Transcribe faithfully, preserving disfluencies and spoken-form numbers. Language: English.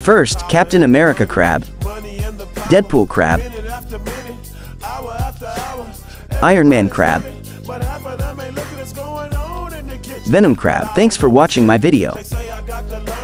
First, Captain America crab, Deadpool crab, Iron Man crab, Venom crab. Thanks for watching my video.